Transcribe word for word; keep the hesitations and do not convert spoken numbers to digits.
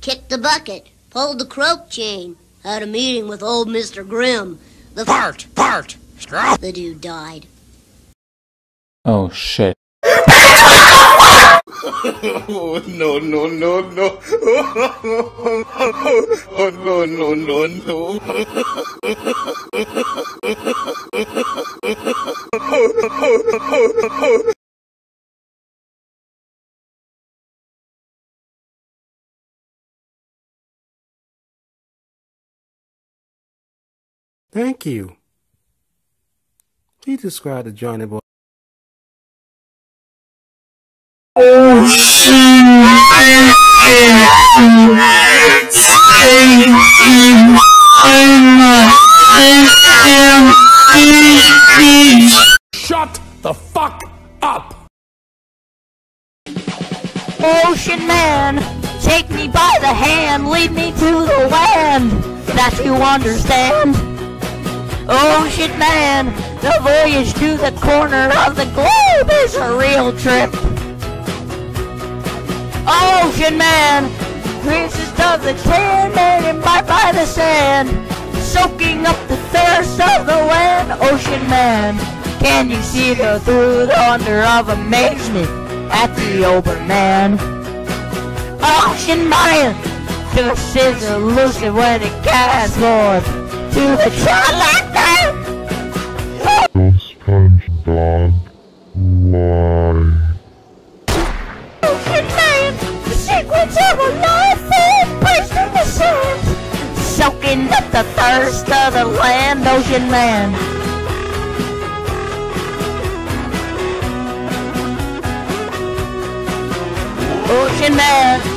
kicked the bucket, pulled the croak chain, had a meeting with old Mister Grimm. The Fart! Fart! Straw! The dude died. Oh shit. Oh, no, no, no, no. Oh, no, no, no, no. Thank you. Please describe the Johnny Boy. Oh shit! Shut the fuck up! Ocean man, take me by the hand, lead me to the land that you understand. Ocean man, the voyage to the corner of the globe is a real trip. Ocean man, princess of the tan man imbibed by the sand, soaking up the thirst of the land. Ocean man, can you see the through the wonder of amazement at the Oberman? Ocean man, this is elusive when it casts forth to the twilight land. SpongeBob, why? Ocean man, the secrets of a life form placed in the sand, soaking up the thirst of the land. Ocean man. Ocean man.